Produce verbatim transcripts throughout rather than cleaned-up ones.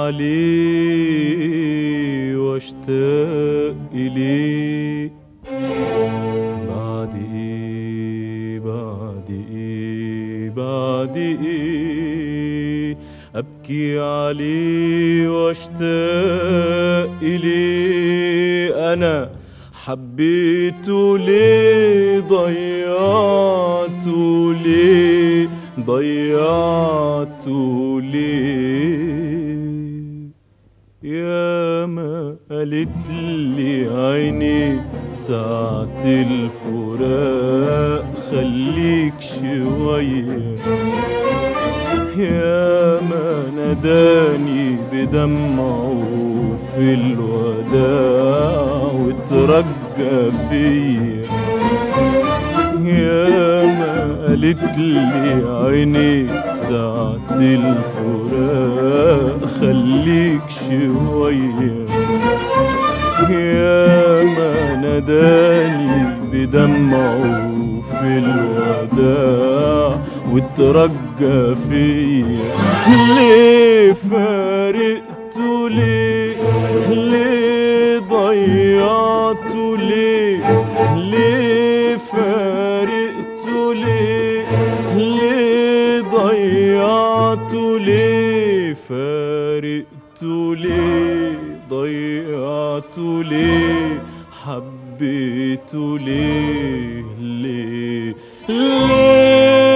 عليه واشتاق إليه. بعد إيه بعد إيه بعد إيه أبكي عليه واشتاق إليه. أنا حبيته ليه ضيعته ليه ضيعته ليه. يا ما قالت لي عيني ساعة الفراق خليك شوية. يا ما ناداني بدمعه في الوداع وترجى فيا. يا ما قالت لي عيني ساعة الفراق خليك شوية. يا ما ناداني بدمعه في الوداع وترجى فيا. ليه فارقته ليه ليه ضيعته ليه ليه فارقته ليه ليه ضيعته ليه فارقته ليه ضيعته ليه حبيته ليه ليه ليه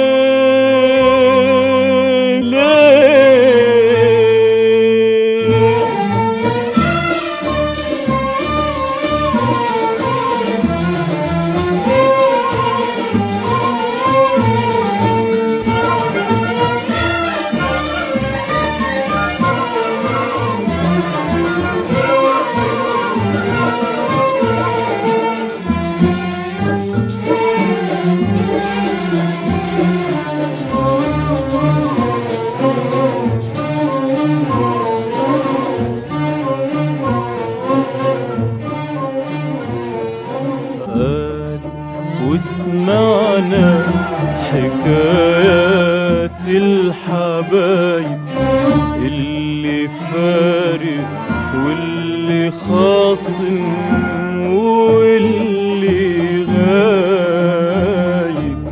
وسمعنا حكايات الحبايب اللي فارق واللي خاصم واللي غايب.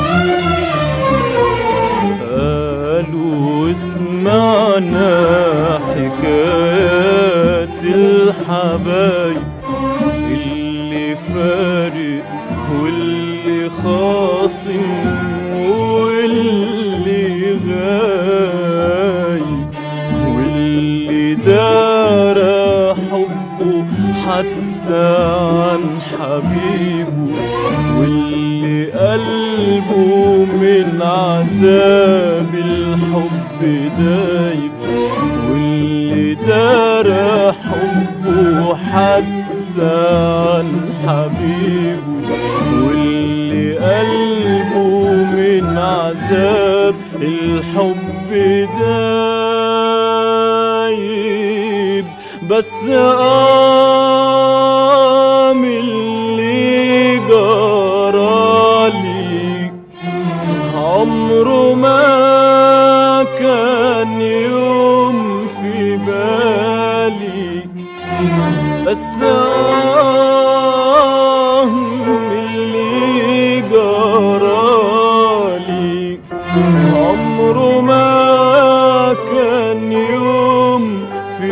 قالوا وسمعنا حكايات الحبايب اللي فارق واللي خاصم واللي غايب واللي دار حبه حتى عن حبيبه واللي قلبه من عذاب الحب دايب واللي دار حبه حتى عن حبيبه واللي قلبه من عذاب الحب دايب. بس قام اللي جرالي عمره ما كان يوم في بالي. بس قام اللي جرالي عمره ما كان يوم في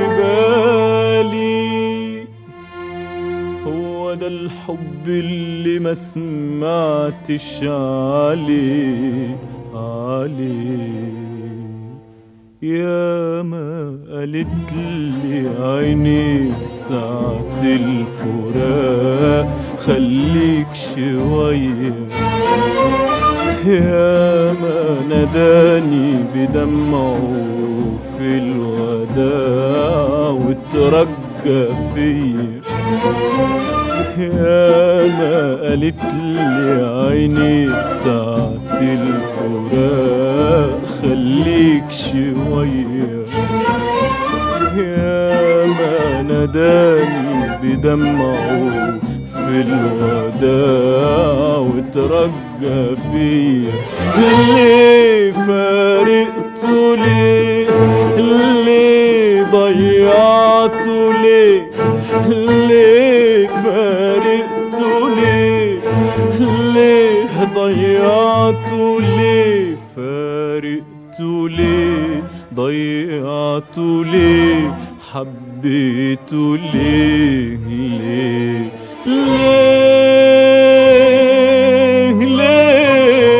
بالي. هو ده الحب اللي ما سمعتش عليه عليه. يا ما قالت لي عيني ساعة الفراق خليك شوية. يا ما ناداني بدمعه في الوداع وترجى فيا. يا ما قالت لي عيني ساعة الفراق خليك شوية. يا ما ناداني بدمعه في الوداع وترجى فيا. ليه فارقته ليه ليه ضيعته ليه؟ ليه فارقته ليه؟ ليه ضيعته ليه؟ فارقته ليه؟ ضيعته ليه؟ حبيته ليه؟ ليه؟ ليه؟ ليه؟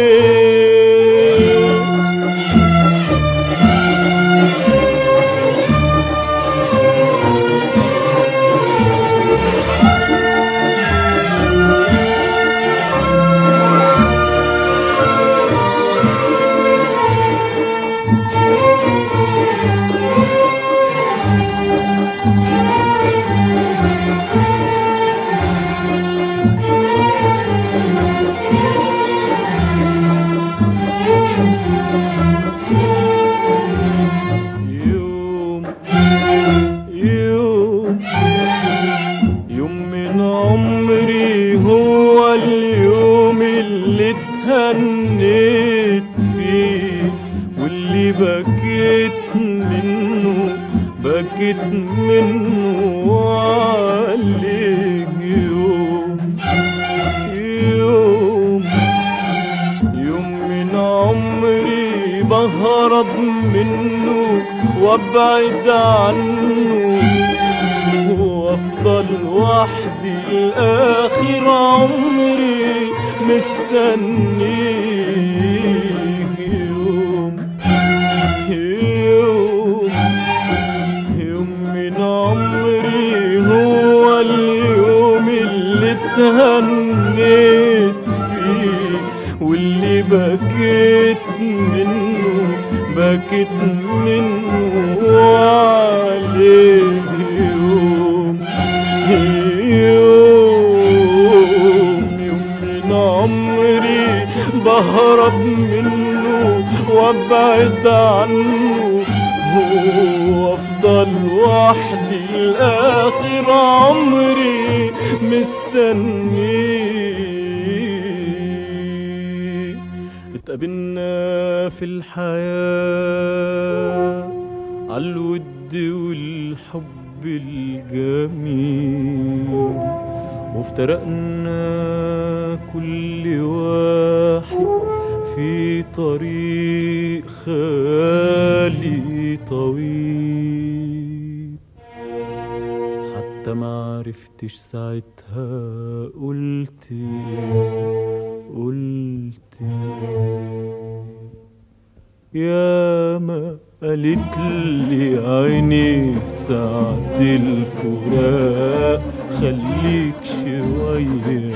اتهنيت فيه واللي بكيت منه بكيت منه عليك يوم يوم يوم من عمري بهرب منه وابعد عنه وافضل وحدي لاخر عمري مستنيك يوم يوم يوم من عمري هو اليوم اللي اتهنيت فيه واللي بكيت منه بكيت منه عليه يوم عمري بهرب منه وابعد عنه وافضل وحدي لاخر عمري مستنيه. اتقابلنا في الحياة عالود والحب الجميل وافترقنا كل واحد في طريق خالي طويل حتى ما عرفتش ساعتها قلت قلت يا ما قالت لي عيني ساعة الفراق خليك شوية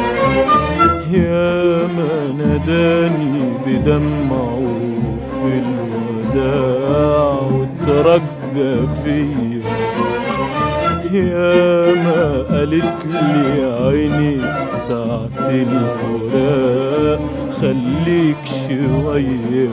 يا ما ناداني بدمعه في الوداع وترجى فيا يا ما قالت لي عيني ساعة الفراق خليك شوية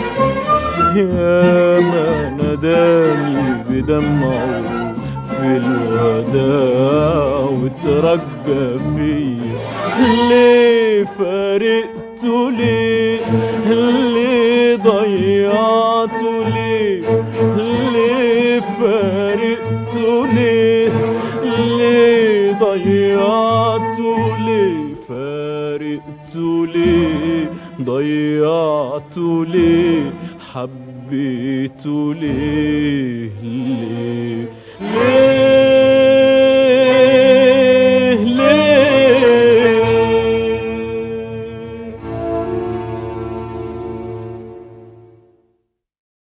يا ما ناداني بدمعه في الوداع وترجى فيا ليه فارقته ليه؟ ليه ضيعته ليه؟ ليه فارقته ليه؟ ليه ضيعته ليه؟ فارقته ليه؟ ضيعته ليه؟ حبيته ليه؟ ليه؟ ليه؟